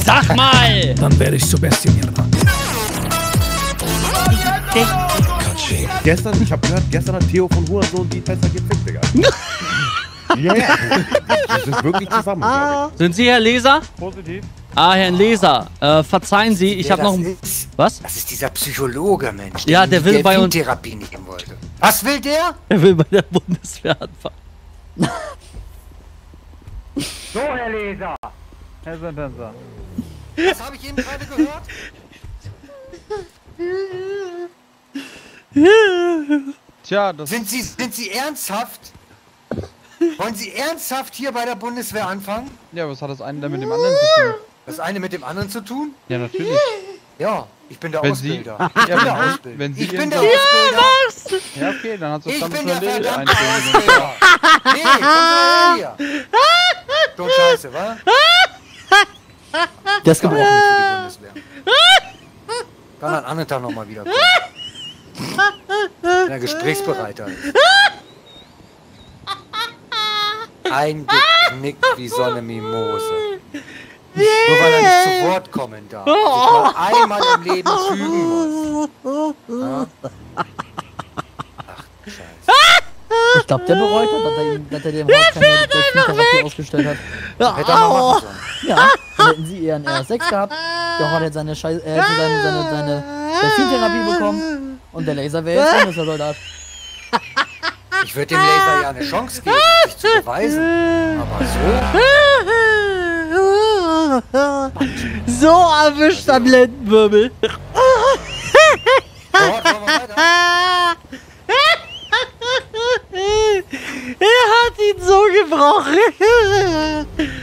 Sag mal! Dann werde ich zur Bestie werden. Gestern, ich hab gehört, gestern hat Theo von Hurensohn die Tessa gefickt, Digga. Ja, ja. Wir sind wirklich zusammen, glaube Sind Sie Herr Leser? ich. Positiv. Ah, Herrn Leser, verzeihen Sie, ich habe noch ein... Was? Das ist dieser Psychologe, Mensch. Ja, der will bei uns... Therapie nehmen wollte. Was will der? Er will bei der Bundeswehr anfangen. So, Herr Leser. Herr Sentenzer. Was habe ich eben gerade gehört? Tja, das... Sind Sie ernsthaft? Wollen Sie ernsthaft hier bei der Bundeswehr anfangen? Ja, was hat das eine denn mit dem anderen zu tun? Das eine mit dem anderen zu tun? Ja, natürlich. Ja, ich bin der Wenn Ausbilder. Sie- Ich bin ja, der wenn- Ausbilder. wenn Sie Ich bin Ihren der Job- Ausbilder. Ja, okay, dann hat es Ich damit bin zu der erledigt. verdammte Ausbilder. Nee, komm mal her hier. So ein Scheiße, wa? Der ist Ja, auch gebrochen. nicht für die Bundeswehr. Kann an anderen Tag nochmal wiederkommen. Wenn er gesprächsbereiter ist. Eingeknickt wie so eine Mimose. Nur weil er nicht zu Wort kommen darf. Sich mal einmal im Leben fügen muss. Ja? Ach, Scheiße. Ich glaube, der bereut hat, dass er dem Hort keine Delfintherapie ausgestellt hat. Hätte er mal machen sollen. Ja, dann hätten sie eher einen RS6 gehabt. Der Hort hätte seine Delfintherapie bekommen. Und der Laser wäre jetzt Bundeswehrsoldat. Ich würde dem Laser ja eine Chance geben, sich zu beweisen. Aber so? So erwischt am Lendenwirbel. Wollen wir weiter? Er hat ihn so gebrochen.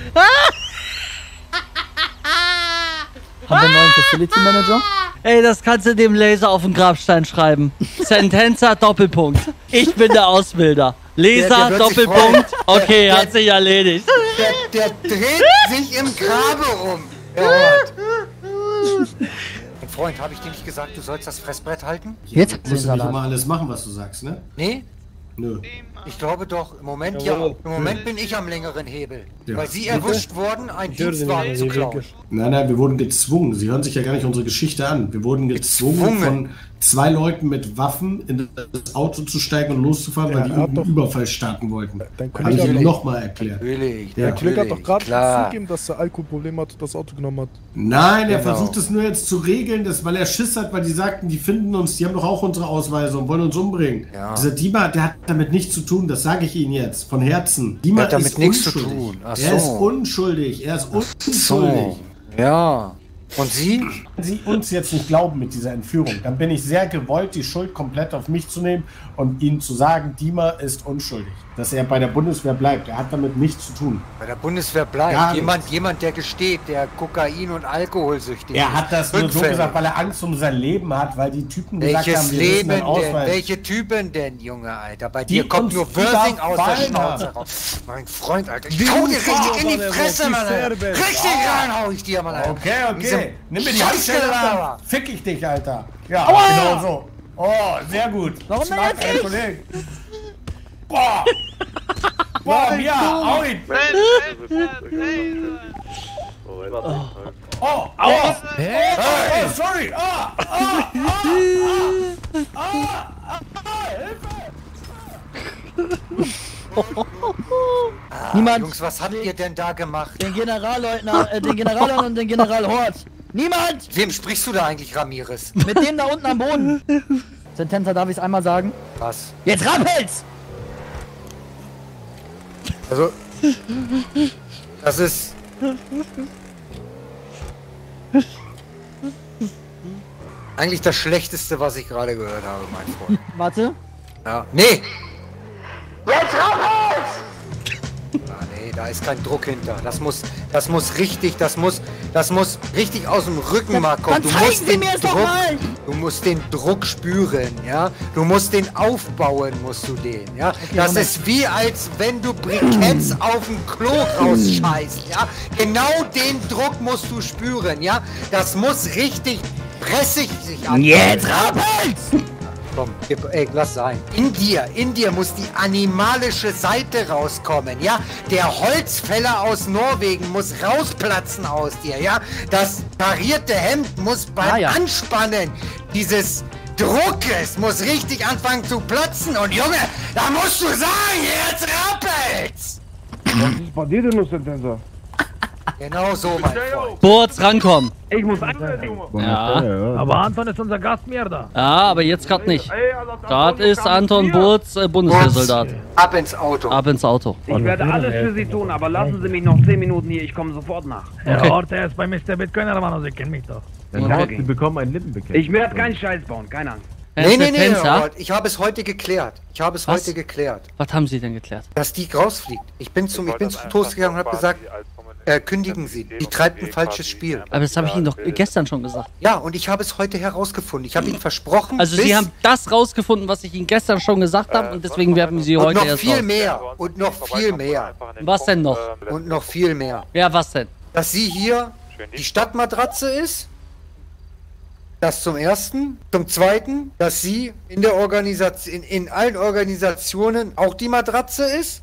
Haben wir einen neuen Facility Manager? Ey, das kannst du dem Laser auf den Grabstein schreiben. Sentenza Doppelpunkt. Ich bin der Ausbilder. Laser Der wird sich Doppelpunkt. freuen. Okay, Der- hat sich erledigt. Der dreht sich im Grabe um. Der Hort. Mein Freund, habe ich dir nicht gesagt, du sollst das Fressbrett halten? Jetzt hat sie den Musst du nicht Salat. immer alles machen, was du sagst, ne? Nee? Nö. Ich glaube doch, im Moment ja. Im Moment bin ich am längeren Hebel. Ja. Weil sie erwischt wurden, einen Dienstwagen zu klauen. Nein, wir wurden gezwungen. Sie hören sich ja gar nicht unsere Geschichte an. Wir wurden gezwungen von 2 Leuten mit Waffen in das Auto zu steigen und loszufahren, weil die irgendeinen Überfall starten wollten. Dein Habe ich Kollege, ihm nochmal erklärt. Natürlich, Der der Kollege hat doch gerade klar. zugegeben, dass er Alkoholprobleme hat und das Auto genommen hat. Nein, er Genau. versucht es nur jetzt zu regeln, weil er Schiss hat, weil die sagten, die finden uns, die haben doch auch unsere Ausweise und wollen uns umbringen. Ja. Dieser Dima, der hat damit nichts zu tun, das sage ich Ihnen jetzt, von Herzen. Dima Der hat damit ist nichts zu unschuldig. tun. Ach Er ist so. unschuldig, er ist unschuldig. So. Ja. Und Sie? Wenn Sie uns jetzt nicht glauben mit dieser Entführung, dann bin ich sehr gewollt, die Schuld komplett auf mich zu nehmen und Ihnen zu sagen, Dima ist unschuldig. Dass er bei der Bundeswehr bleibt. Er hat damit nichts zu tun. Bei der Bundeswehr bleibt. Gar nicht. Jemand, der gesteht, der Kokain- und Alkoholsüchtig ist. Er hat das nur so Rückfällig. gesagt, weil er Angst um sein Leben hat, weil die Typen gesagt Welches haben, wir Leben müssen einen denn? Ausweis. Welche Typen denn, Junge, Alter? Bei Die dir kommt uns nur Wörsing aus der überfallen Schnauze haben. raus. Mein Freund, Alter. Ich hau dir richtig in die Fresse, Mann. Alter. Richtig rein hau ich dir, Mann. Alter. Okay. Nimm mir die Scheiße, Handschelle ab, Alter. dann fick ich dich, Alter. Ja, genau so. Oh, sehr gut. Warum denn Schlag jetzt einen ich? Kollegen. Boah. Boah, ja, hau ihn. Oh, hey, sorry. Niemand. Jungs, was habt ihr denn da gemacht? Den Generalleutnant, den Generalleutnant und den General Hort. Niemand! Wem sprichst du da eigentlich, Ramirez? Mit dem da unten am Boden. Sentenza, darf ich es einmal sagen? Was? Jetzt rappelt's! Also, das ist... Eigentlich das Schlechteste, was ich gerade gehört habe, mein Freund. Warte. Ja. Nee! Jetzt raus! Ah, nee, da ist kein Druck hinter. Das muss richtig richtig aus dem Rückenmark kommen. Dann zeigen Sie mir es doch mal! Du musst den Druck spüren, ja? Du musst den aufbauen, musst du den, ja? Das Moment. ist wie, als wenn du Briketts auf dem Klo rausscheißt, ja? Genau den Druck musst du spüren, ja? Das muss richtig pressig sich an. Jetzt rappelt's! komm. Ey, lass sein. In dir muss die animalische Seite rauskommen, ja? Der Holzfäller aus Norwegen muss rausplatzen aus dir, ja? Das karierte Hemd muss beim Anspannen dieses Druckes muss richtig anfangen zu platzen. Und Junge, da musst du sagen, jetzt rappelt's! Was ist bei dir denn los, Sentenza? Genau so, mein Freund. Burz, rankommen. Ich muss anrufen. Ja. Aber Anton ist unser Gastmörder. Ja, aber jetzt gerade nicht. Gerade ist Anton Burz Bundeswehrsoldat. Ab ins Auto. Ab ins Auto. Ich werde alles für Sie tun, aber lassen Sie mich noch 10 Minuten hier, ich komme sofort nach. Der Ort, der ist bei Mr. Bitcoin, Hermano, Sie kennen mich doch. Sie bekommen ein Lippenbekenntnis. Ich werde keinen Scheiß bauen, keine Angst. Nee, Fenster? Robert, ich habe es heute geklärt. Was haben Sie denn geklärt? Dass die rausfliegt. Ich bin zum Toast gegangen und habe gesagt, kündigen Sie. Die treibt ein falsches Spiel. Aber das habe ich Ihnen doch gestern schon gesagt. Ja, und ich habe es heute herausgefunden. Ich habe Ihnen versprochen, Also Sie haben das rausgefunden, was ich Ihnen gestern schon gesagt habe und deswegen werfen Sie heute noch erst viel raus. mehr. Und noch viel mehr. Was denn noch? Und noch viel mehr. Ja, was denn? Dass sie hier die Stadtmatratze ist. Das zum Ersten. Zum Zweiten, dass sie in der Organisation, in allen Organisationen auch die Matratze ist.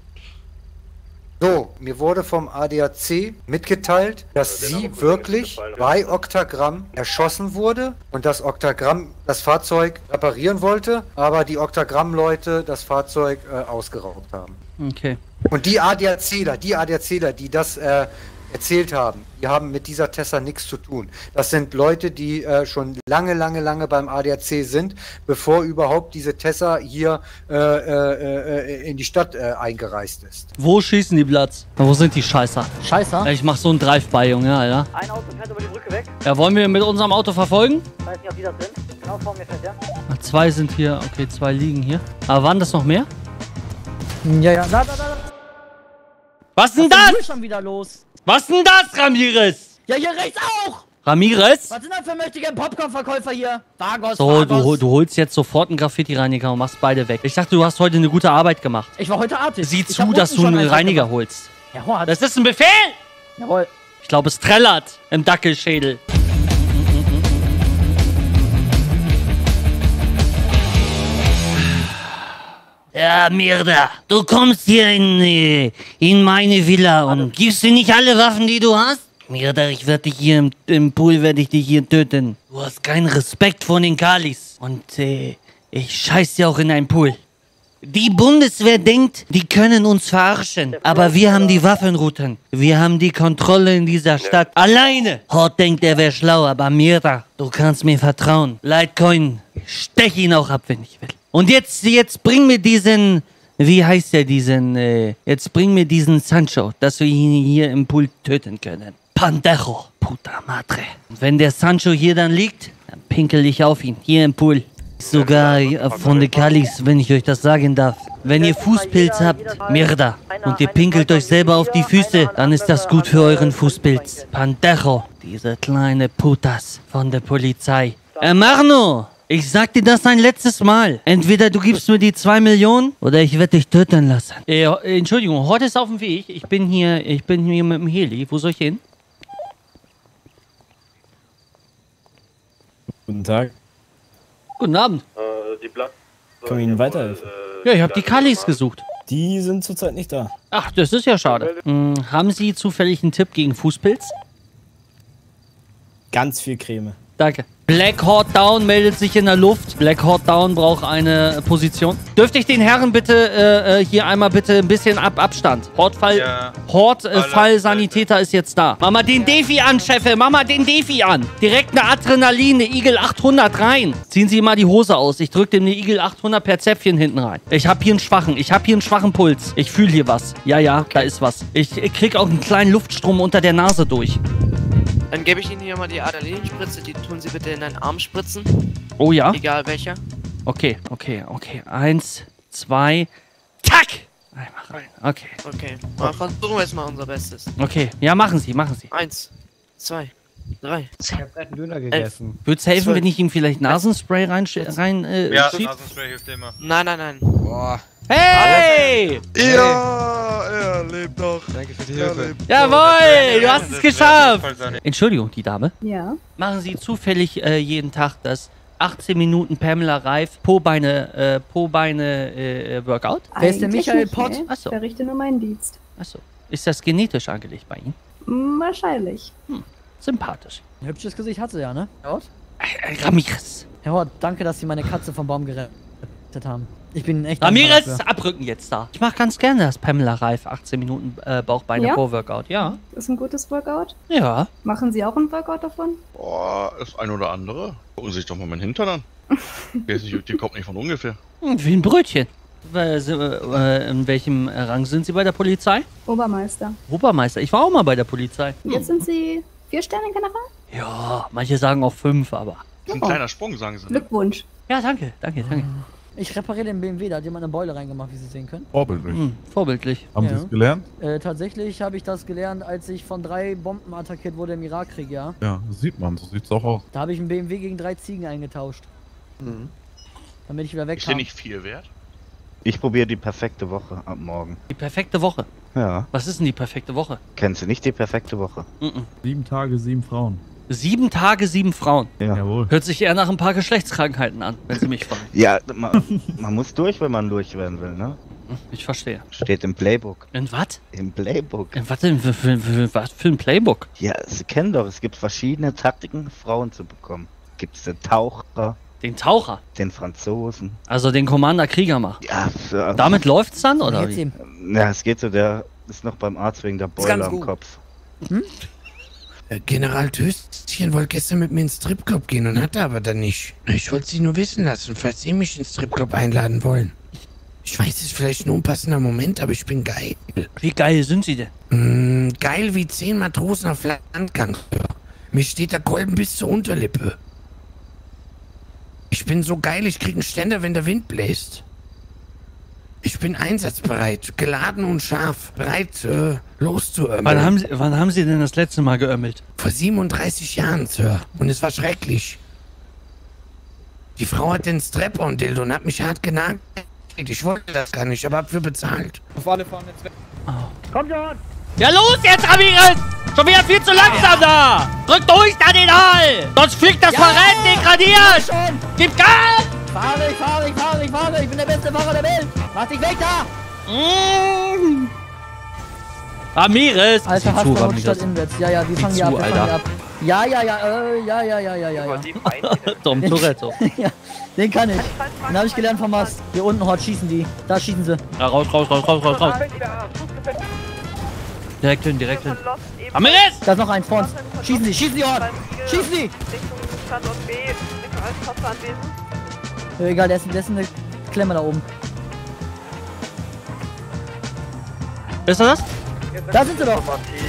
So, mir wurde vom ADAC mitgeteilt, dass sie wirklich bei Octagramm erschossen wurde und dass Octagramm das Fahrzeug reparieren wollte, aber die Octagramm-Leute das Fahrzeug ausgeraubt haben. Okay. Und die ADACler, die das erzählt haben, die haben mit dieser Tessa nichts zu tun. Das sind Leute, die schon lange beim ADAC sind, bevor überhaupt diese Tessa hier in die Stadt eingereist ist. Wo schießen die Platz? Wo sind die Scheißer? Scheiße. Ich mach so einen Drive-By, Junge, Alter. Ein Auto fährt über die Brücke weg. Ja, wollen wir mit unserem Auto verfolgen? Ich weiß nicht, ob die das sind. Genau vor mir fährt der. Ach, 2 sind hier. Okay, 2 liegen hier. Aber waren das noch mehr? Ja. Da. Was denn Was ist das? denn schon wieder los? Was denn das, Ramirez? Ja, hier rechts auch! Ramirez? Was sind das für mächtige Popcorn-Verkäufer hier? Vargos, So, Vargos. du holst jetzt sofort einen Graffiti-Reiniger und machst beide weg. Ich dachte, du hast heute eine gute Arbeit gemacht. Ich war heute artig. Sieh Ich zu, hab dass unten du schon einen eins Reiniger weggemacht. holst. Ja, Hort. Das ist ein Befehl! Jawohl. Ich glaube, es trällert im Dackelschädel. Ja, Mirda, du kommst hier in meine Villa und gibst dir nicht alle Waffen, die du hast? Mirda, ich werde dich hier im Pool, werde ich dich hier töten. Du hast keinen Respekt vor den Kalis. Und ich scheiß dir auch in einen Pool. Die Bundeswehr denkt, die können uns verarschen. Aber wir haben die Waffenrouten. Wir haben die Kontrolle in dieser Stadt. Alleine. Hort denkt, er wäre schlau, aber Mirda, du kannst mir vertrauen. Litecoin, ich stech ihn auch ab, wenn ich will. Und jetzt bring mir diesen, wie heißt der jetzt bring mir diesen Sancho, dass wir ihn hier im Pool töten können. Pandejo, puta madre. Und wenn der Sancho hier dann liegt, dann pinkel ich auf ihn, hier im Pool. Sogar von den Kalis, wenn ich euch das sagen darf. Wenn ihr Fußpilz habt, Mirda, und ihr pinkelt euch selber auf die Füße, dann ist das gut für euren Fußpilz. Pandejo, diese kleine Putas von der Polizei. Marno, ich sag dir das ein letztes Mal. Entweder du gibst mir die 2 Millionen oder ich werde dich töten lassen. Entschuldigung, heute ist auf dem Weg. Ich bin hier mit dem Heli. Wo soll ich hin? Guten Tag. Guten Abend. Können wir Ihnen weiterhelfen? Ja, ich habe die Kalis gesucht. Die sind zurzeit nicht da. Ach, das ist ja schade. Haben Sie zufällig einen Tipp gegen Fußpilz? Ganz viel Creme. Danke. Black Hawk Down meldet sich in der Luft. Black Hawk Down braucht eine Position. Dürfte ich den Herren bitte hier einmal bitte ein bisschen Abstand? Hortfall-Sanitäter ist jetzt da. Mach mal den Defi an, Chefe. Mach mal den Defi an. Direkt eine Adrenalin, eine Eagle 800 rein. Ziehen Sie mal die Hose aus. Ich drücke dem eine Eagle 800 per Zäpfchen hinten rein. Ich habe hier einen schwachen Puls. Ich fühle hier was. Ja, da ist was. Ich krieg auch einen kleinen Luftstrom unter der Nase durch. Dann gebe ich Ihnen hier mal die Adrenalinspritze, die tun Sie bitte in einen Arm spritzen. Oh ja? Egal welcher. Okay. 1, 2, tack! Einmal rein. Okay. Okay, mal versuchen wir jetzt mal unser Bestes. Okay, ja, machen Sie. 1, 2, 3. Ich hab gerade einen Döner gegessen. Würde es helfen, wenn ich ihm vielleicht Nasenspray rein Ja, schieb? Nasenspray hilft immer. Nein. Boah. Hey! Ja, er lebt doch. Danke für die Hilfe. Jawohl, du hast es geschafft! Entschuldigung, die Dame. Ja. Machen Sie zufällig jeden Tag das 18 Minuten Pamela Reif Po-Beine Workout? Wer ist der Michael nicht, Pott? Nee. Achso. Ich verrichte nur meinen Dienst. Achso. Ist das genetisch angelegt bei Ihnen? Wahrscheinlich. Sympathisch. Ein hübsches Gesicht hat sie ja, ne? Herr Hort? Ramirez. Herr Hort, danke, dass Sie meine Katze vom Baum gerettet haben. Ich bin echt Ramirez, dankbar dafür. abrücken jetzt da. Ich mache ganz gerne das Pamela Reif 18 Minuten Bauchbeine Ja? Po-Workout. Ja. Das ist ein gutes Workout. Ja. Machen Sie auch ein Workout davon? Boah, das ein oder andere. Gucken Sie sich doch mal meinen Hintern an. Die kommt nicht von ungefähr. Wie ein Brötchen. In welchem Rang sind Sie bei der Polizei? Obermeister. Obermeister. Ich war auch mal bei der Polizei. Jetzt sind Sie 4-Sterne-General? Ja, manche sagen auch 5, aber. Das ist ein kleiner Sprung, sagen Sie. Glückwunsch. Ja, danke. Ich repariere den BMW, da hat jemand eine Beule reingemacht, wie Sie sehen können. Vorbildlich. Vorbildlich. Haben Sie es gelernt? Tatsächlich habe ich das gelernt, als ich von 3 Bomben attackiert wurde im Irakkrieg, ja. Ja, das sieht man. So sieht's auch aus. Da habe ich einen BMW gegen 3 Ziegen eingetauscht. Damit ich wieder weg Ist der nicht viel wert? Ich probiere die perfekte Woche ab morgen. Die perfekte Woche? Ja. Was ist denn die perfekte Woche? Kennst du nicht die perfekte Woche? 7 Tage, 7 Frauen. 7 Tage, 7 Frauen. Ja. Jawohl. Hört sich eher nach ein paar Geschlechtskrankheiten an, wenn Sie mich fragen. Ja, man muss durch, wenn man durch werden will, ne? Ich verstehe. Steht im Playbook. In was? Im Playbook. In was denn was für ein Playbook? Ja, Sie kennen doch, es gibt verschiedene Taktiken, Frauen zu bekommen. Gibt es den Taucher. Den Taucher? Den Franzosen. Also den Commander Kriegermacher. Ja. Damit läuft's dann, oder Geht's wie? ihm? Ja, es geht so, der ist noch beim Arzt wegen der Beule am Kopf. General Töstchen wollte gestern mit mir ins Stripclub gehen und hatte aber dann nicht. Ich wollte Sie nur wissen lassen, falls Sie mich ins Stripclub einladen wollen. Ich weiß, es ist vielleicht ein unpassender Moment, aber ich bin geil. Wie geil sind Sie denn? Geil wie 10 Matrosen auf Landgang. Mir steht der Kolben bis zur Unterlippe. Ich bin so geil, ich krieg einen Ständer, wenn der Wind bläst. Ich bin einsatzbereit, geladen und scharf, bereit, loszuömmeln. Wann haben Sie denn das letzte Mal geömmelt? Vor 37 Jahren, Sir. Und es war schrecklich. Die Frau hat den Strap-on-Dildo und hat mich hart genagt. Ich wollte das gar nicht, aber hab für bezahlt. Auf alle fahren jetzt weg. Komm schon! Ja los jetzt, Ramirez! Schon wieder viel zu langsam da! Drück durch da den Hall! Sonst fliegt das Verrät degradiert! Schon! Gib Gas! Fahre! Ich bin der beste Fahrer der Welt! Mach dich weg da! Ramirez! Alter, Haschbaum statt inwärts. Ja, die fangen die ab, Alter. Ja. Tom Toretto. Ja, den kann ich. Den habe ich gelernt vom Mast. Hier unten, Hort, schießen die. Da schießen sie. Ja, raus. Direkt hin. Ramirez! Da ist noch eins vor uns. Schießen sie, Hort! Schießen sie! Ja, egal, der ist eine Klemme da oben. Ist er das? Da sind sie doch!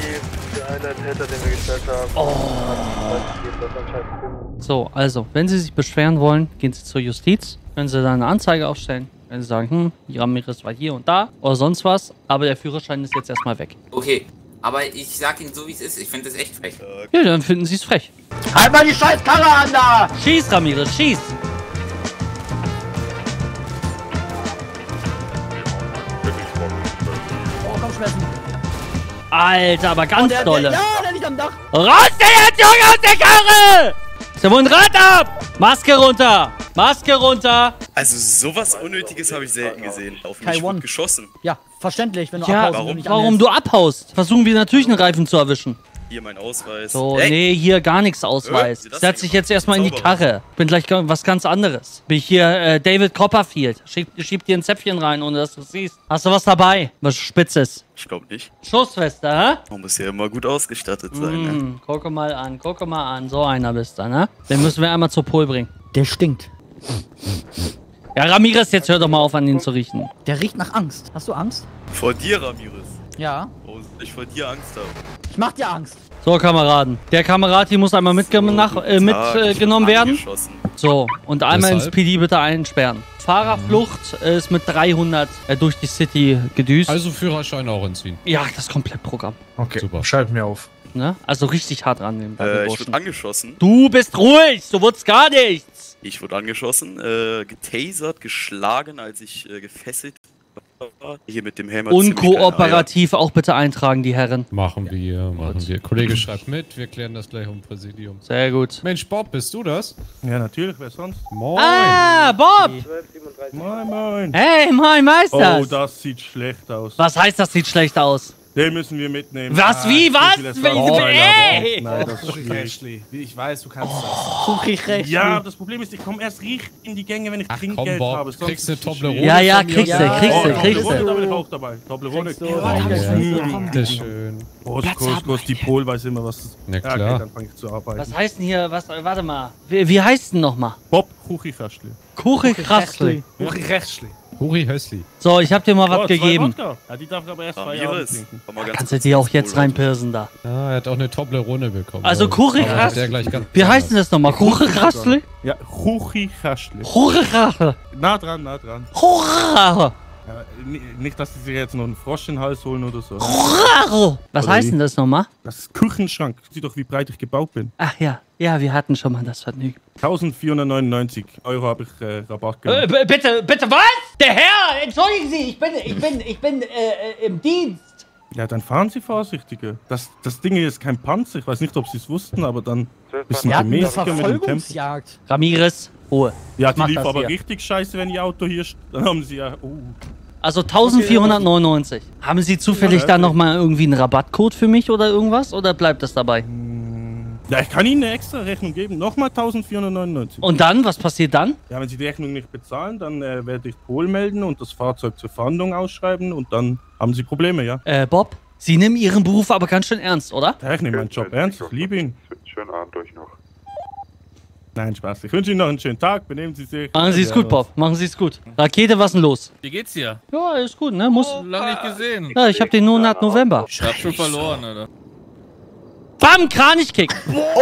So, also, wenn Sie sich beschweren wollen, gehen Sie zur Justiz. Können Sie da eine Anzeige aufstellen. Wenn Sie sagen, Ramirez war hier und da oder sonst was, aber der Führerschein ist jetzt erstmal weg. Okay, aber ich sag Ihnen so wie es ist, ich finde das echt frech. Ja, dann finden Sie es frech. Halt mal die scheiß Karre an da! Schieß, Ramirez, schieß! Oh, komm, schmessen. Alter, aber ganz dolle. Der liegt am Dach. Raus der jetzt, Junge, aus der Karre! Ist ja wohl ein Rad ab! Maske runter! Also sowas Unnötiges habe ich selten gesehen. Auf mich wird geschossen. Ja, verständlich, wenn du Ja, abhaust. warum du abhaust? Versuchen wir natürlich einen Reifen zu erwischen. Hier mein Ausweis. So, Hey! nee, hier gar nichts Ausweis. das Setz dich jetzt erstmal in die Zauberer. Karre. Bin gleich was ganz anderes. Bin ich hier David Copperfield. Schieb dir ein Zäpfchen rein, ohne dass du es siehst. Hast du was dabei? Was Spitzes? Ich glaube nicht. Schussweste, hä? Man muss ja immer gut ausgestattet sein, ne? Gucke mal an. So einer bist du, ne? Den müssen wir einmal zur Pol bringen. Der stinkt. Ja, Ramirez, jetzt hör doch mal auf, an ihn zu riechen. Der riecht nach Angst. Hast du Angst? Vor dir, Ramirez. Ja. Oh, ich vor dir Angst habe. Ich mach dir Angst. So, Kameraden. Der Kamerad hier muss einmal mitgenommen werden. Angeschossen. So, und einmal ins Weshalb? PD bitte einsperren. Fahrerflucht ist mit 300 durch die City gedüst. Also Führerschein auch entziehen. Ja, das Komplettprogramm. Okay, super. Schalt mir auf. Ne? Also richtig hart rannehmen. Ich wurde angeschossen. Du bist ruhig, du wurdest gar nichts. Ich wurde angeschossen, getasert, geschlagen, als ich gefesselt Hier mit dem Helmer. Unkooperativ auch bitte eintragen, die Herren. Machen wir. Kollege schreibt mit, wir klären das gleich im Präsidium. Sehr gut. Mensch, Bob, bist du das? Ja, natürlich, wer sonst? Moin. Ah, Bob! Moin, moin. Hey, moin, Meister! Oh, das sieht schlecht aus. Was heißt, das sieht schlecht aus? Den müssen wir mitnehmen. Was, wie, was? Ey! Nein, das ist schwierig. Ich weiß, du kannst das. Ja, das Problem ist, ich komme erst richtig in die Gänge, wenn ich Trinkgeld Bob, habe. kriegst du Toblerone? Ja, kriegst du. Da bin ich auch dabei. Toblerone. Bitteschön. Groß, die Pol weiß immer, was das... Na klar. Okay, dann fange ich zu arbeiten. Was heißt denn hier, warte mal. Wie heißt denn nochmal? Bob Kuchichastli. Kuchichastli. Kuchichastli. So, ich hab dir mal was gegeben. Ja, die darf aber erst 2 Jahre trinken. Kannst du dir auch jetzt reinpirsen da. Ja, er hat auch eine Toblerone bekommen. Also Kuchichastli. Wie heißt denn das nochmal? Kuchichastli? Ja, Kuchichastli. Kuchichastli. Nah dran. Kuchichastli. Ja, nicht, dass sie sich jetzt noch einen Frosch in den Hals holen oder so. Was heißt denn das nochmal? Das ist Küchenschrank. Sieh doch, wie breit ich gebaut bin. Ach ja. Ja, wir hatten schon mal das Vergnügen. 1499 € habe ich Rabatt gemacht. Bitte was? Der Herr, entschuldigen Sie, ich bin im Dienst. Ja, dann fahren Sie vorsichtiger. Das Ding hier ist kein Panzer. Ich weiß nicht, ob Sie es wussten, aber dann ein bisschen gemäßiger mit dem Tempo. Ramirez, Ruhe. Ja, die lief aber richtig scheiße, wenn Ihr Auto hier... Dann haben Sie ja... Also 1499. Haben Sie zufällig da nochmal irgendwie einen Rabattcode für mich oder irgendwas? Oder bleibt das dabei? Ja, ich kann Ihnen eine extra Rechnung geben. Nochmal 1499. Und dann? Was passiert dann? Ja, wenn Sie die Rechnung nicht bezahlen, dann werde ich Pol melden und das Fahrzeug zur Fahndung ausschreiben und dann haben Sie Probleme, ja? Bob, Sie nehmen Ihren Beruf aber ganz schön ernst, oder? Ja, ich nehme meinen Job ernst. Ich liebe ihn. Schönen Abend euch noch. Nein, Spaß. Ich wünsche Ihnen noch einen schönen Tag. Benehmen Sie sich. Machen Sie es gut, Bob. Machen Sie es gut. Rakete, was denn los? Wie geht's dir? Ja, ist gut, ne? Muss. Lange nicht gesehen. Ja, ich hab den nur nach November. Ich hab schon verloren, oder? Bam, Kranichkick.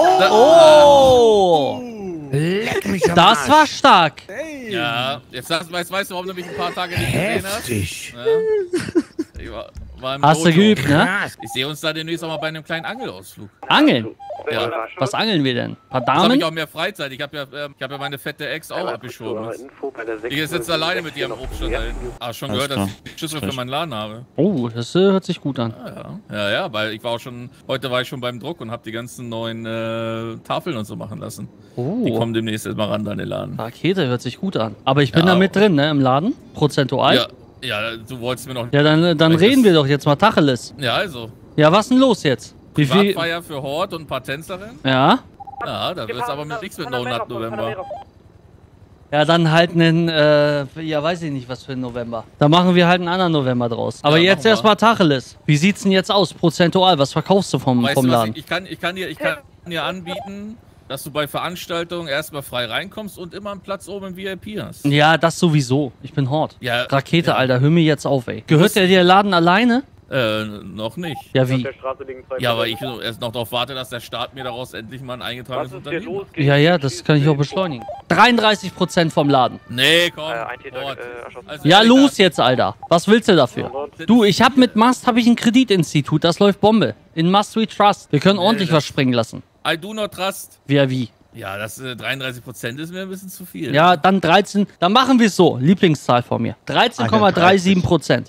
Oh! Leck mich am Das Arsch. war stark. Ja, jetzt weißt du, warum du mich ein paar Tage nicht gesehen hast? Heftig. Ja. Ich war im Hast du Dojo. geübt, ne? Ich sehe uns da demnächst auch mal bei einem kleinen Angelausflug. Angeln? Ja. Was angeln wir denn? Ein paar Jetzt habe Damen? ich auch mehr Freizeit. Ich habe ja meine fette Ex auch abgeschoben. Ich sitze alleine mit ihrem Obststand da hinten. Ah, schon gehört, dass ich Schlüssel für meinen Laden habe. Oh, das hört sich gut an. Ja, weil ich war auch schon, heute war ich schon beim Druck und habe die ganzen neuen Tafeln und so machen lassen. Oh. Die kommen demnächst jetzt mal ran an den Laden. Rakete hört sich gut an. Aber ich bin Ja, da mit drin, ne? Im Laden? Prozentual? Ja, du wolltest mir noch... Ja, dann reden wir doch jetzt mal Tacheles. Ja, also. Ja, was denn los jetzt? Wie viel? Privatfeier für Hort und ein paar Tänzerinnen? Ja? Ja, da wird's aber mit nichts mit 9. November. Ja, dann halt einen, ja, weiß ich nicht, was für ein November. Da machen wir halt einen anderen November draus. Aber Ja, jetzt machen wir. erstmal Tacheles. Wie sieht's denn jetzt aus, prozentual? Was verkaufst du vom Weißt du was, Laden? ich kann dir anbieten, dass du bei Veranstaltungen erstmal frei reinkommst und immer einen Platz oben im VIP hast. Ja, das sowieso. Ich bin Hort. Ja, Rakete, Alter, hör mir jetzt auf, ey. Gehört der Laden alleine? Noch nicht. Ja, wie? Ja, aber ich erst noch darauf warte, dass der Staat mir daraus endlich mal ein eingetragenes Unternehmen macht. Ja, das kann ich auch beschleunigen. 33% vom Laden. Nee, komm. Also, Ja, los jetzt, Alter. Was willst du dafür? Du, ich hab mit Mast ein Kreditinstitut. Das läuft Bombe. In Must We Trust. Wir können ordentlich was springen lassen. I do not trust. Wie? Ja, das 33% ist mir ein bisschen zu viel. Ja, dann 13. Dann machen wir es so. Lieblingszahl von mir. 13,37%.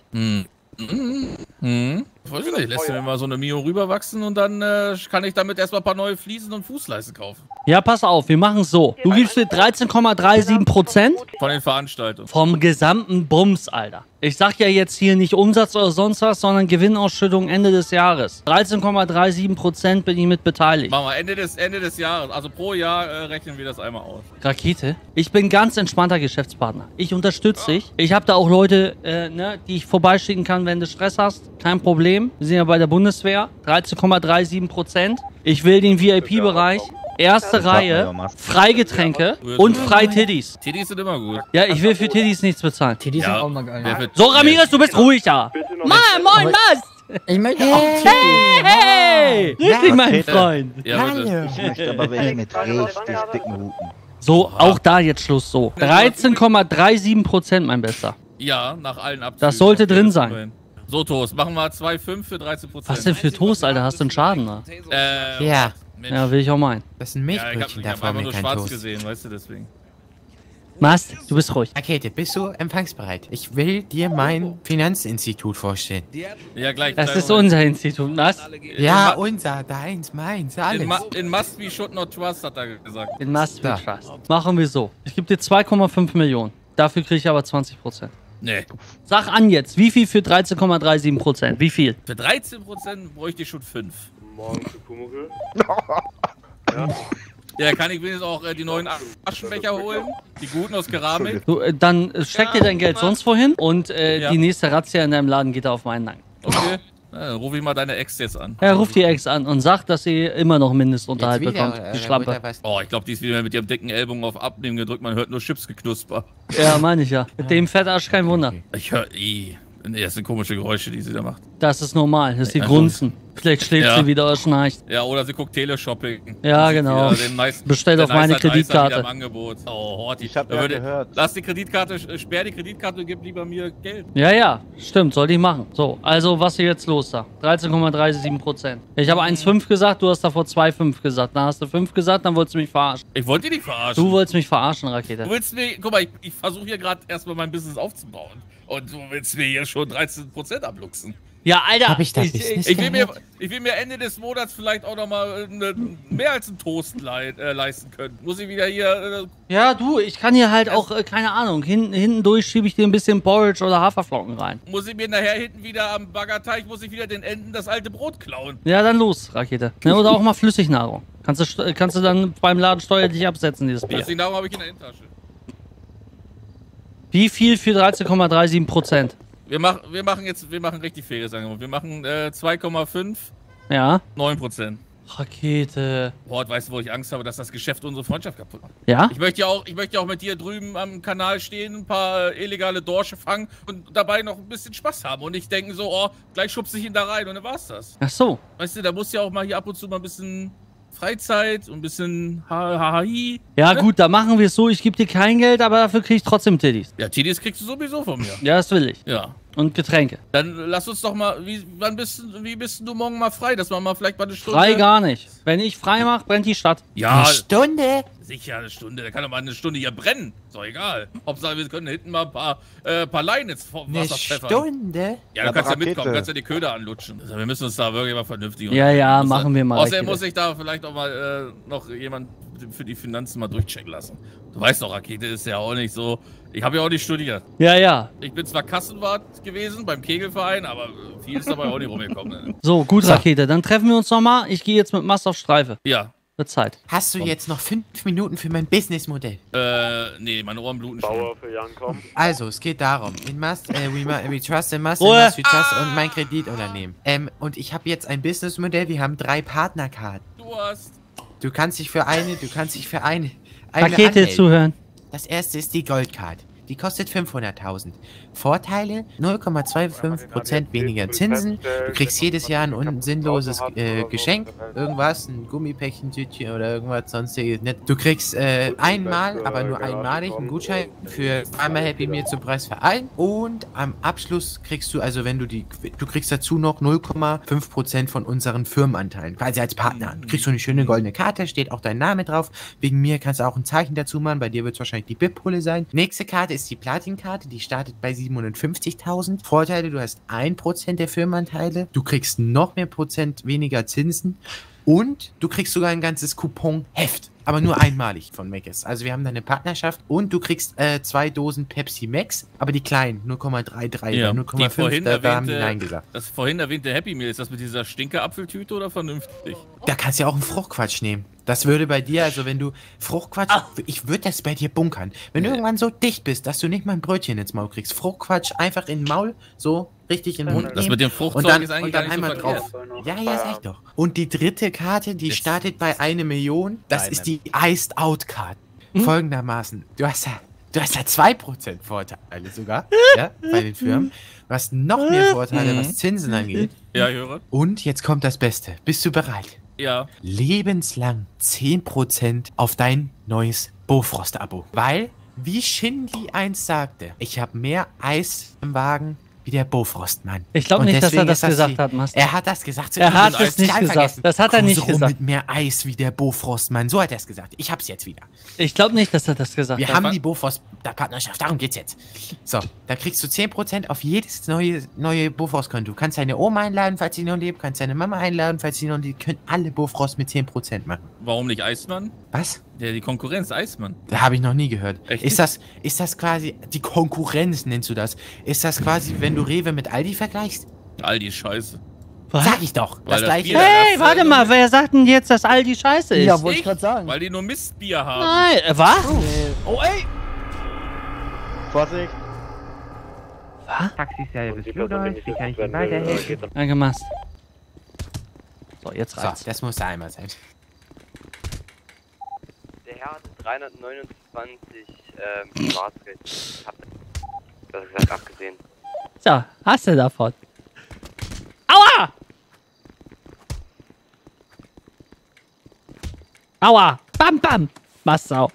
Weiß ich nicht, lässt du mir mal so eine Mio rüberwachsen und dann kann ich damit erstmal ein paar neue Fliesen und Fußleisten kaufen. Ja, pass auf, wir machen es so. Du gibst mir 13,37% Von den Veranstaltungen. vom gesamten Bums, Alter. Ich sag ja jetzt hier nicht Umsatz oder sonst was, sondern Gewinnausschüttung Ende des Jahres. 13,37% bin ich mit beteiligt. Machen wir Ende des Jahres. Also pro Jahr rechnen wir das einmal aus. Rakete, ich bin ganz entspannter Geschäftspartner. Ich unterstütze dich. Ich habe da auch Leute, die ich vorbeischicken kann, wenn du Stress hast. Kein Problem. Wir sind ja bei der Bundeswehr. 13,37%. Ich will den VIP-Bereich. Erste Reihe, Freigetränke und Freititties. Titties sind immer gut. Ja, ich will für Titties nichts bezahlen. Titties sind auch mal geil. So, Ramirez, du bist ruhig da. Moin, Mast! Ich möchte auch Hey! Grüß dich, mein Freund. Ja, bitte. Ich möchte aber welche mit richtig dicken Huten. So, auch da jetzt Schluss so. 13,37%, mein Bester. Ja, nach allen Abzügen. Das sollte drin sein. So, Toast, machen wir 2,5 für 13%. Was denn für Toast, Alter? Hast du einen Schaden, ne? Ja. Ja, will ich auch meinen. Das ist ein Ja, ich Milchbrötchen, hab davon einfach mir nur kein schwarz Toast. gesehen, weißt du, deswegen. Mast, du bist ruhig. Rakete, bist du empfangsbereit? Ich will dir mein Finanzinstitut vorstellen. Ja, gleich. Das ist unser Institut, Mast. Ja, unser, deins, meins, alles. In Must be should not trust, hat er gesagt. In Must be trust. Machen wir so. Ich gebe dir 2,5 Millionen. Dafür kriege ich aber 20%. Nee. Sag an jetzt, wie viel für 13,37%? Wie viel? Für 13% bräuchte ich schon 5. Morgen für Pumuckl. Ja, kann ich wenigstens auch die neuen Aschenbecher holen? Die guten aus Keramik? Du, dann steck dir dein Geld sonst wohin und die nächste Razzia in deinem Laden geht auf meinen Nacken. Okay. Dann ruf ich mal deine Ex jetzt an. Ja, ruf die Ex an und sag, dass sie immer noch Mindestunterhalt bekommt. Die Schlampe. Oh, ich glaube, die ist wieder mit ihrem dicken Ellbogen auf Abnehmen gedrückt. Man hört nur Chipsgeknusper. Ja, meine ich ja. Mit dem Fettarsch kein Wunder. Ich höre das sind komische Geräusche, die sie da macht. Das ist normal. Das ist die Grunzen. Vielleicht schläft sie wieder oder schnarcht. Ja, oder sie guckt Teleshopping. Ja, genau. Bestellt auf meine Kreditkarte. Im Angebot. Oh, Horti. Ich hab ja gehört. Lass die Kreditkarte, sperr die Kreditkarte und gib lieber mir Geld. Ja, ja. Stimmt, sollte ich machen. So, also was ist jetzt los da? 13,37%. Ich habe 1,5 gesagt, du hast davor 2,5 gesagt. Dann hast du 5 gesagt, dann wolltest du mich verarschen. Ich wollte dich nicht verarschen. Du wolltest mich verarschen, Rakete. Du willst mir, guck mal, ich versuche hier gerade erstmal mein Business aufzubauen. Und du willst mir hier schon 13% abluchsen. Ja, Alter. Ich will mir Ende des Monats vielleicht auch nochmal mehr als einen Toast leisten können. Muss ich wieder hier... Ja, du, ich kann hier halt auch, keine Ahnung, hinten durch schiebe ich dir ein bisschen Porridge oder Haferflocken rein. Muss ich mir nachher hinten wieder am Baggerteig, muss ich wieder den Enten das alte Brot klauen. Ja, dann los, Rakete. Ja, oder auch mal Flüssignahrung. Kannst du dann beim Laden steuerlich absetzen, dieses Bier. Flüssignahrung habe ich in der Innentasche. Wie viel für 13,37%? Wir machen richtig faires Angebot. Wir machen 2,5. Ja. 9%. Rakete. Boah, weißt du, wo ich Angst habe, dass das Geschäft unsere Freundschaft kaputt macht? Ja? Ich möchte ja auch mit dir drüben am Kanal stehen, ein paar illegale Dorsche fangen und dabei noch ein bisschen Spaß haben. Und nicht denken so, oh, gleich schubse ich ihn da rein und dann war's das. Ach so. Weißt du, da muss ja auch mal hier ab und zu mal ein bisschen Freizeit und ein bisschen HHI. Ja, gut, da machen wir es so. Ich gebe dir kein Geld, aber dafür krieg ich trotzdem Titties. Ja, Titties kriegst du sowieso von mir. Ja, das will ich. Ja. Und Getränke. Dann lass uns doch mal, wie bist du morgen mal frei, dass wir mal vielleicht mal eine Stunde... Frei gar nicht. Wenn ich frei mache, brennt die Stadt. Ja. Eine Stunde? Sicher eine Stunde. Da kann doch mal eine Stunde hier brennen. Ist doch egal. Hauptsache, wir können hinten mal ein paar Leinen ins Wasser pfeffern. Eine Stunde? Ja, du kannst ja mitkommen, kannst ja die Köder anlutschen. Also wir müssen uns da wirklich mal vernünftig... Ja, machen wir mal. Außerdem muss ich da vielleicht auch mal noch jemand für die Finanzen mal durchchecken lassen. Du weißt doch, Rakete ist ja auch nicht so... Ich habe ja auch nicht studiert. Ja, ja. Ich bin zwar Kassenwart gewesen beim Kegelverein, aber viel ist dabei auch nicht rumgekommen. Ne? So, gut, Rakete. Dann treffen wir uns nochmal. Ich gehe jetzt mit Mast auf Streife. Ja. Wird Zeit. Hast du jetzt noch 5 Minuten für mein Businessmodell? Nee, meine Ohren bluten schon. Bauer für Jankom. Also, es geht darum. In Must, we trust in Must, in Must we trust und mein Kreditunternehmen. Und ich habe jetzt ein Businessmodell. Wir haben 3 Partnerkarten. Du kannst dich für eine Rakete anmelden. zuhören. Das erste ist die Goldcard. Die kostet 500.000. Vorteile: 0,25% weniger Zinsen. Du kriegst jedes Jahr ein sinnloses Geschenk. Irgendwas, ein Gummipäckchen, Tütchen oder irgendwas sonstiges. Du kriegst einmal, aber nur einmalig, einen Gutschein für einmal Happy Meal zum Preis für allen. Und am Abschluss kriegst du, also wenn du kriegst dazu noch 0,5% von unseren Firmenanteilen, quasi als Partner. Du kriegst so eine schöne goldene Karte, steht auch dein Name drauf. Wegen mir kannst du auch ein Zeichen dazu machen. Bei dir wird es wahrscheinlich die BIP-Pulle sein. Nächste Karte ist die Platin-Karte, die startet bei 750.000. Vorteile: du hast 1% der Firmenanteile, du kriegst noch mehr Prozent weniger Zinsen und du kriegst sogar ein ganzes Coupon-Heft. Aber nur einmalig von Mc's. Also wir haben da eine Partnerschaft und du kriegst 2 Dosen Pepsi Max, aber die kleinen, 0,33, ja, 0,5, da haben die Nein gesagt. Das vorhin erwähnte Happy Meal, ist das mit dieser Stinke-Apfeltüte oder vernünftig? Da kannst du ja auch einen Fruchtquatsch nehmen. Das würde bei dir, also wenn du Fruchtquatsch, ich würde das bei dir bunkern. Wenn du irgendwann so dicht bist, dass du nicht mal ein Brötchen ins Maul kriegst, Fruchtquatsch einfach in den Maul, so richtig in den Mund nehmen. Das mit dem Fruchtzeug und dann, ist eigentlich und dann gar nicht einmal so drauf. Ja, sag ich doch. Und die dritte Karte, die startet bei 1 Million. Das ist die Iced Out Card. Folgendermaßen, du hast ja 2% Vorteile sogar, ja, bei den Firmen. Du hast noch mehr Vorteile, was Zinsen angeht. Ja, ich höre. Und jetzt kommt das Beste. Bist du bereit? Ja. Lebenslang 10% auf dein neues Bofrost-Abo. Weil, wie Shindy einst sagte, ich habe mehr Eis im Wagen wie der Bofrostmann. Ich glaube nicht, dass er das gesagt hat, Master. Er hat das gesagt. Er hat es nicht gesagt. Das hat er nicht gesagt. Mit mehr Eis wie der Bofrostmann. So hat er es gesagt. Ich hab's jetzt wieder. Ich glaube nicht, dass er das gesagt hat. Wir haben die Bofrost-Partnerschaft. Darum geht's jetzt. So, da kriegst du 10% auf jedes neue Bofrost-Konto. Du kannst deine Oma einladen, falls sie noch lebt. Kannst deine Mama einladen, falls sie noch lebt. Können alle Bofrost mit 10% machen. Warum nicht Eismann? Was? Ja, die Konkurrenz Eismann. Da habe ich noch nie gehört. Echt? Ist das quasi, die Konkurrenz nennst du das? Ist das quasi, wenn du Rewe mit Aldi vergleichst? Aldi ist scheiße. Was? Sag ich doch. Das gleiche. Hey, warte mal, wer sagt denn jetzt, dass Aldi scheiße ist? Ja, wollte ich gerade sagen. Weil die nur Mistbier haben. Nein, was? Oh, ey! Vorsicht! Was? Taxi-Service Ludolf, wie kann ich Ihnen weiterhelfen? Danke, Master. So, jetzt reicht's. So, das muss da einmal sein. Der Herr hat 329 Schwarzgeld. Ich hab das gesagt abgesehen. So, hast du davon. Aua! Aua! Bam, bam! Massau.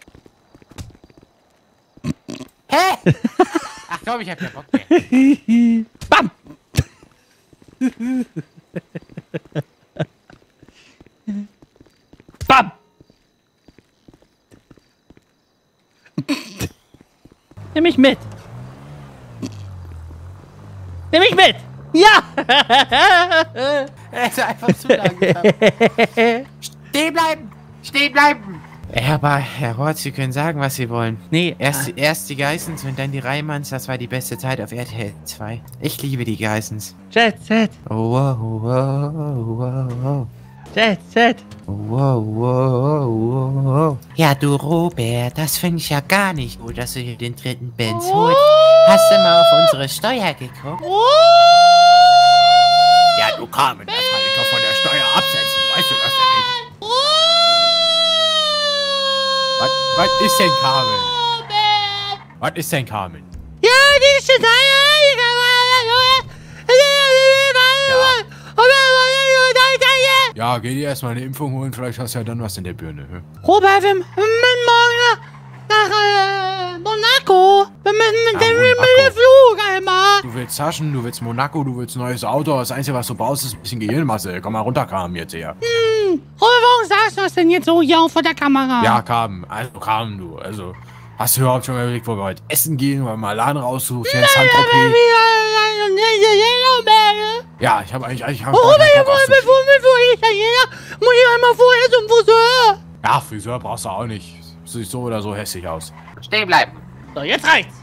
Hä? Ach komm, ich hab keinen Bock mehr. Bam! Bam! Nimm mich mit! Nimm mich mit! Ja! Er ist einfach zu langsam. Stehen bleiben! Stehen bleiben! Ja, aber Herr Roth, Sie können sagen, was Sie wollen. Nee. Erst die Geissens und dann die Reimanns, das war die beste Zeit auf RTL 2. Ich liebe die Geissens. Jet, Jet. Oh, wow, wow, wow, wow. Jet, Jet. Wow, wow, wow. Ja, du Robert, das finde ich ja gar nicht gut, dass du hier den dritten Benz holst. Hast du mal auf unsere Steuer geguckt? Ja, du Carmen, das kann ich doch von der Steuer absetzen. Weißt du das denn nicht? Was ist denn Carmen? Was ist denn Carmen? Ja, die ist Ja, geh dir erstmal eine Impfung holen, vielleicht hast du ja dann was in der Birne. Hä? Robert, wir müssen morgen nach Monaco. Wir müssen mit dem Flug einmal. Du willst Taschen, du willst Monaco, du willst ein neues Auto. Das Einzige, was du brauchst, ist ein bisschen Gehirnmasse. Komm mal runter, Carmen, jetzt her. Robert, warum sagst du das denn jetzt so hier vor der Kamera? Ja, Carmen, du. Also, hast du überhaupt schon mal überlegt, wo wir heute essen gehen, oder mal einen Laden raussuchen, für ein Saint-Tropez? Ja, ich habe eigentlich Robert, bevor ich muss ich einmal vorher zum Friseur. Ja, Friseur brauchst du auch nicht. Sieht so oder so hässlich aus. Stehen bleiben. So, jetzt reicht's.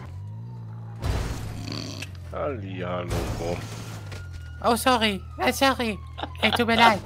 Hallihallo. Oh, sorry. Sorry. Tut mir leid.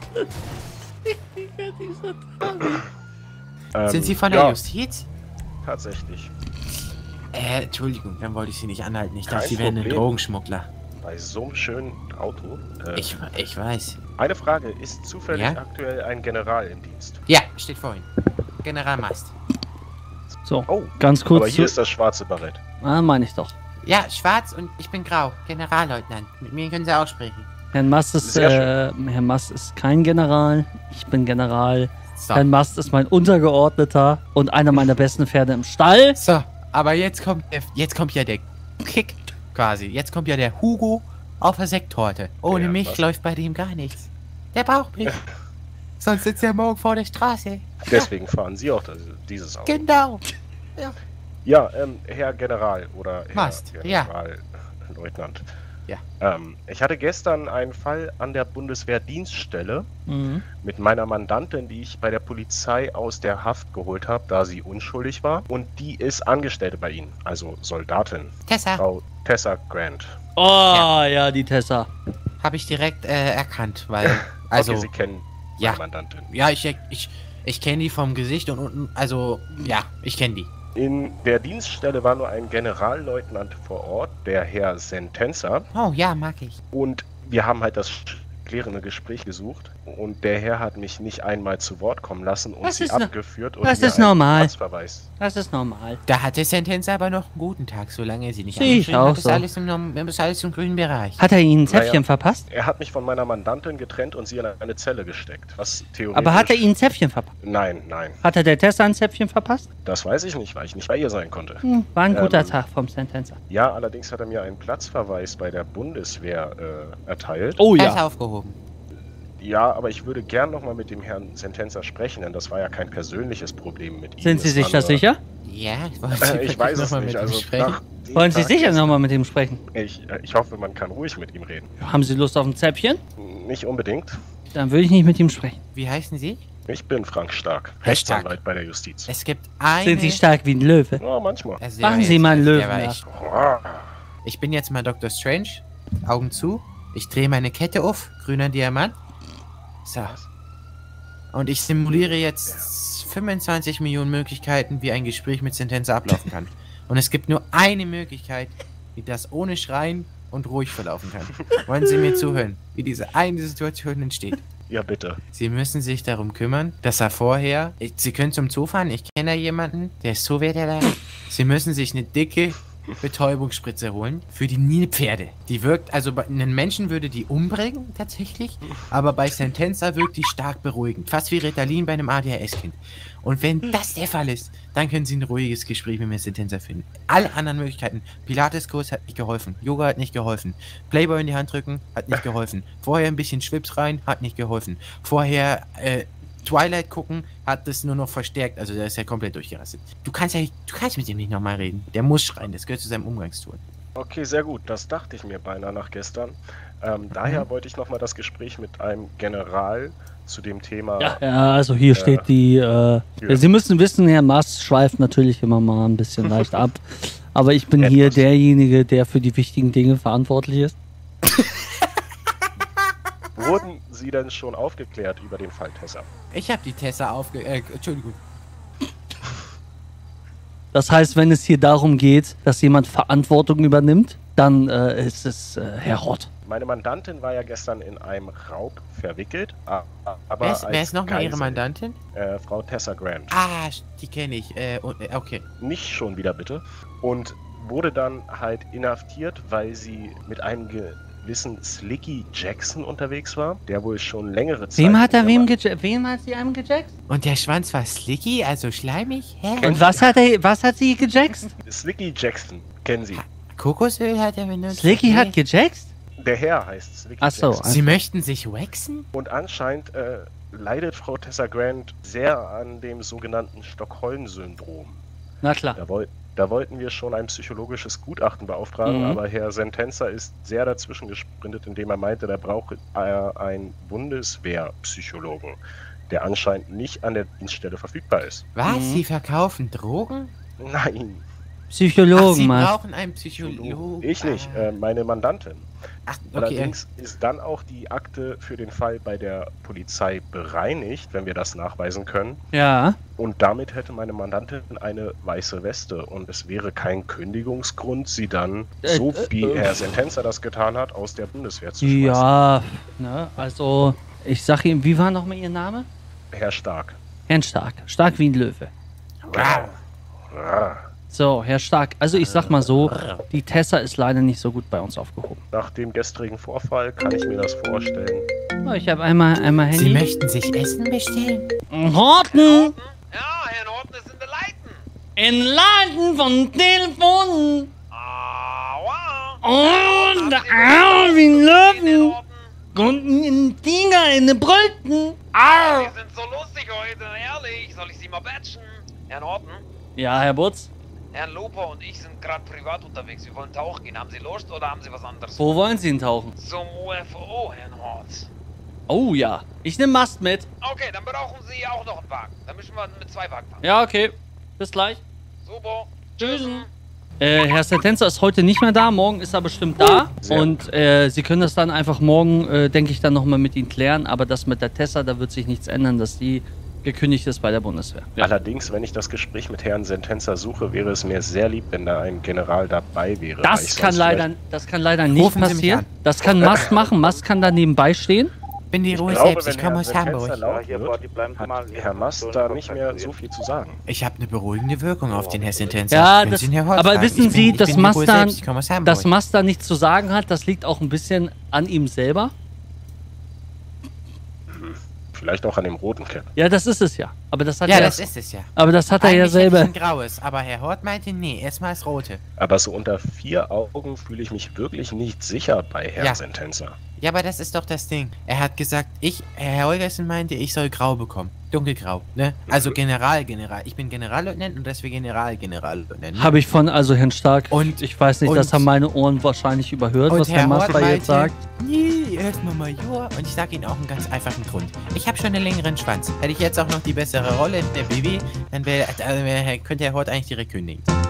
Sind Sie von der Justiz? Tatsächlich. Entschuldigung, dann wollte ich Sie nicht anhalten. Ich dachte, Kein Sie wären ein Problem. Drogenschmuggler. Bei so einem schönen Auto. Ich weiß. Eine Frage, ist zufällig Ja? aktuell ein General im Dienst? Ja, steht vor Ihnen. General Mast. So, Oh, ganz kurz. aber hier ist das schwarze Barett. Meine ich doch. Ja, schwarz und ich bin grau. Generalleutnant. Mit mir können Sie auch sprechen. Herrn Mast ist kein General. Ich bin General. So. Herrn Mast ist mein Untergeordneter und einer meiner besten Pferde im Stall. So, aber jetzt kommt ja der Kick quasi. Jetzt kommt ja der Hugo auf der Sekttorte. Ohne Ja, mich was? läuft bei dem gar nichts. Der braucht mich. Sonst sitzt er morgen vor der Straße. Deswegen fahren Sie auch dieses Auto. Genau. Ja, Herr General oder Herr Mast, ja. Generalleutnant. Ja. Ich hatte gestern einen Fall an der Bundeswehrdienststelle Mhm. mit meiner Mandantin, die ich bei der Polizei aus der Haft geholt habe, da sie unschuldig war. Und die ist Angestellte bei Ihnen, also Soldatin. Tessa. Frau Tessa Grant. Oh, ja, die Tessa. Habe ich direkt erkannt, weil. Also, Okay, Sie kennen ja. meine Mandantin. Ja, ich kenne die vom Gesicht und unten. Also, ja, ich kenne die. In der Dienststelle war nur ein Generalleutnant vor Ort, der Herr Sentenza. Oh ja, mag ich. Und wir haben halt das klärende Gespräch gesucht. Und der Herr hat mich nicht einmal zu Wort kommen lassen und sie abgeführt und das mir ist einen normal. Platzverweis. Das ist normal. Da hatte Sentenz aber noch einen guten Tag, solange er sie nicht Sehe ich angeschrien auch hat, so. ist alles im grünen Bereich. Hat er Ihnen ein Zäpfchen verpasst? Er hat mich von meiner Mandantin getrennt und sie in eine Zelle gesteckt. Was theoretisch... Aber hat er Ihnen ein Zäpfchen verpasst? Nein, nein. Hat er der Tessa ein Zäpfchen verpasst? Das weiß ich nicht, weil ich nicht bei ihr sein konnte. War ein guter Tag vom Sentenza. Ja, allerdings hat er mir einen Platzverweis bei der Bundeswehr erteilt. Oh ja. Er ist aufgehoben. Ja, aber ich würde gern nochmal mit dem Herrn Sentenza sprechen, denn das war ja kein persönliches Problem mit ihm. Sind Sie sich da sicher? Ja, ich weiß es nicht. Also wollen Sie sicher nochmal mit ihm sprechen? Ich hoffe, man kann ruhig mit ihm reden. Haben Sie Lust auf ein Zäpfchen? Nicht unbedingt. Dann würde ich nicht mit ihm sprechen. Wie heißen Sie? Ich bin Frank Stark, Herr Stark. Rechtsanwalt bei der Justiz. Es gibt eine... Sind Sie stark wie ein Löwe? Ja, manchmal. Machen Sie mal einen Löwen nach. Ich bin jetzt mal Dr. Strange. Augen zu. Ich drehe meine Kette auf. Grüner Diamant. So. Und ich simuliere jetzt 25 Millionen Möglichkeiten, wie ein Gespräch mit Sentenza ablaufen kann. Und es gibt nur eine Möglichkeit, wie das ohne Schreien und ruhig verlaufen kann. Wollen Sie mir zuhören, wie diese eine Situation entsteht? Ja, bitte. Sie müssen sich darum kümmern, dass er vorher... Sie können zum Zoo fahren, ich kenne da jemanden, der ist so wetterlang. Sie müssen sich eine dicke Betäubungsspritze holen für die Nilpferde. Die wirkt, also bei einem Menschen würde die umbringen, tatsächlich, aber bei Sentenza wirkt die stark beruhigend. Fast wie Ritalin bei einem ADHS-Kind. Und wenn das der Fall ist, dann können Sie ein ruhiges Gespräch mit Sentenza finden. Alle anderen Möglichkeiten. Pilates-Kurs hat nicht geholfen. Yoga hat nicht geholfen. Playboy in die Hand drücken hat nicht geholfen. Vorher ein bisschen Schwips rein hat nicht geholfen. Vorher, Twilight gucken hat das nur noch verstärkt, also der ist ja komplett durchgerastet. Du kannst mit dem nicht nochmal reden. Der muss schreien, das gehört zu seinem Umgangston. Okay, sehr gut, das dachte ich mir beinahe nach gestern. Daher wollte ich nochmal das Gespräch mit einem General zu dem Thema... Ja, also hier steht die... Sie müssen wissen, Herr Maas schweift natürlich immer mal ein bisschen leicht ab. Aber ich bin hier derjenige, der für die wichtigen Dinge verantwortlich ist. Wurden Sie denn schon aufgeklärt über den Fall Tessa? Ich habe die Tessa Entschuldigung. Das heißt, wenn es hier darum geht, dass jemand Verantwortung übernimmt, dann ist es Herr Rott. Meine Mandantin war ja gestern in einem Raub verwickelt, aber Wer ist nochmal Ihre Mandantin? Frau Tessa Grant. Ah, die kenne ich. Okay. Nicht schon wieder, bitte. Und wurde dann halt inhaftiert, weil sie mit einem gewissen Slicky Jackson unterwegs war, der wohl schon längere Zeit... Wem hat sie einem gejackst? Und der Schwanz war Slicky, also schleimig? Hä? Und was hat sie gejackst? Slicky Jackson, kennen Sie. Kokosöl hat er benutzt. Slicky hat gejackst? Der Herr heißt Slicky Jackson. Jackson. Sie möchten sich waxen? Und anscheinend leidet Frau Tessa Grant sehr an dem sogenannten Stockholm-Syndrom. Na klar. Da wollten wir schon ein psychologisches Gutachten beauftragen, aber Herr Sentenza ist sehr dazwischen gesprintet, indem er meinte, da brauche er einen Bundeswehrpsychologen, der anscheinend nicht an der Dienststelle verfügbar ist. Was? Sie verkaufen Drogen? Nein. Psychologen, Sie Mann. brauchen einen Psychologen. Ich nicht, meine Mandantin. Ach, okay. Allerdings ist dann auch die Akte für den Fall bei der Polizei bereinigt, wenn wir das nachweisen können. Ja. Und damit hätte meine Mandantin eine weiße Weste und es wäre kein Kündigungsgrund, sie dann, so wie Herr Sentenza das getan hat, aus der Bundeswehr zu schmeißen. Ja, ne, also ich sag ihm, wie war nochmal Ihr Name? Herr Stark. Herrn Stark. Stark wie ein Löwe. So, Herr Stark, also ich sag mal so, die Tessa ist leider nicht so gut bei uns aufgehoben. Nach dem gestrigen Vorfall kann ich mir das vorstellen. Oh, ich habe einmal Handy. Sie möchten sich Essen bestellen? Horten! Ja, Herr Horten ist in der Leiten. In Leiten von Telefonen. Und wie ein Löwen. Und ein Tiger in den Brücken. Sie sind so lustig heute, ehrlich. Soll ich Sie mal batchen? Herr Horten? Ja, Herr Butz. Herr Loper und ich sind gerade privat unterwegs. Wir wollen tauchen gehen. Haben Sie Lust oder haben Sie was anderes? Wo wollen Sie denn tauchen? Zum UFO, Herr Hort. Oh ja, ich nehme Mast mit. Okay, dann brauchen Sie auch noch einen Wagen. Dann müssen wir mit 2 Wagen fahren. Ja, okay. Bis gleich. Super. Tschüss. Herr Sentenza ist heute nicht mehr da, morgen ist er bestimmt da. Und Sie können das dann einfach morgen, denke ich, dann nochmal mit ihm klären. Aber das mit der Tessa, da wird sich nichts ändern, dass die gekündigt ist bei der Bundeswehr. Ja. Allerdings, wenn ich das Gespräch mit Herrn Sentenza suche, wäre es mir sehr lieb, wenn da ein General dabei wäre. Das kann leider nicht passieren. Das kann Mast machen. Mast kann da nebenbei stehen. bin die Ruhe glaube, selbst, ich komme aus Hamburg. Hat Herr Mast da nicht mehr so viel zu sagen. Ich habe eine beruhigende Wirkung auf den Herr Sentenza. Ja, Können das, Sie ihn Herr Hort aber fragen. wissen Ich Sie, bin dass die Ruhe Mazda, selbst, ich komme aus Hamburg. dass Mazda nichts zu sagen hat, das liegt auch ein bisschen an ihm selber. Vielleicht auch an dem roten Cap. Ja, das ist es ja. Aber das hat Ja, er das ist es ja. Aber das hat er ja Eigentlich selber. hätte ich ein graues, aber Herr Hort meinte, nee, erstmal das rote. Aber so unter 4 Augen fühle ich mich wirklich nicht sicher bei Herrn Sentenza. Ja, aber das ist doch das Ding. Er hat gesagt, Herr Holgersen meinte, ich soll grau bekommen. Dunkelgrau, ne? Also General. Ich bin Generalleutnant und deswegen Generalleutnant. Ne? Habe ich von Herrn Stark. Und ich weiß nicht, das haben meine Ohren wahrscheinlich überhört, was Herr Mazda jetzt sagt. Nee, erstmal Major. Und ich sag Ihnen auch einen ganz einfachen Grund. Ich habe schon einen längeren Schwanz. Hätte ich jetzt auch noch die bessere Rolle in der BW, dann könnte Herr Hort eigentlich direkt kündigen.